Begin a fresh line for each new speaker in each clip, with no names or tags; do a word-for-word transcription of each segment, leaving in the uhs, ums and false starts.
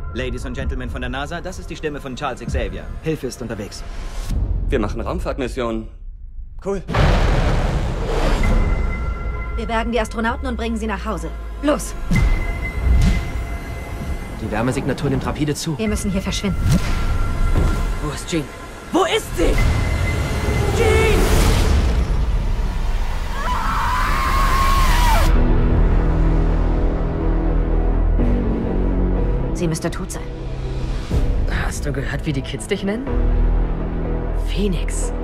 Ladies und Gentlemen von der NASA, das ist die Stimme von Charles Xavier. Hilfe ist unterwegs.
Wir machen Raumfahrtmissionen. Cool.
Wir bergen die Astronauten und bringen sie nach Hause. Los!
Die Wärmesignatur nimmt rapide zu.
Wir müssen hier verschwinden.
Wo ist Jean? Wo ist sie? Jean!
Sie müsste tot sein.
Hast du gehört, wie die Kids dich nennen? Phoenix.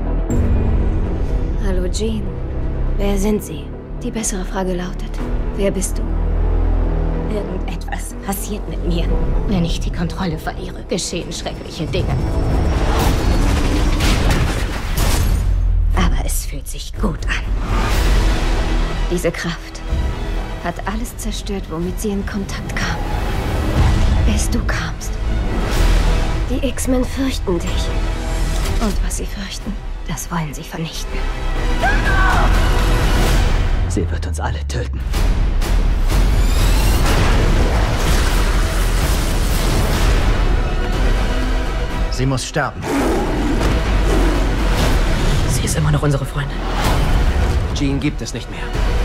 Hallo Jean. Wer sind Sie? Die bessere Frage lautet, wer bist du?
Irgendetwas passiert mit mir. Wenn ich die Kontrolle verliere, geschehen schreckliche Dinge. Aber es fühlt sich gut an.
Diese Kraft hat alles zerstört, womit sie in Kontakt kam. Bis du kamst. Die X-Men fürchten dich. Und was sie fürchten, das wollen sie vernichten.
Sie wird uns alle töten. Sie muss sterben.
Sie ist immer noch unsere Freundin.
Jean gibt es nicht mehr.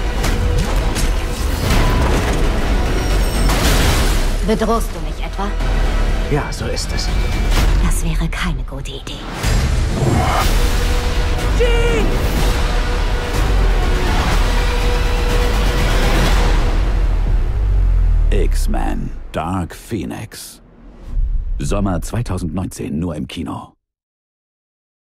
Bedrohst du mich etwa?
Ja, so ist es.
Das wäre keine gute Idee.
Jean!
X-Men Dark Phoenix. Sommer zweitausendneunzehn nur im Kino.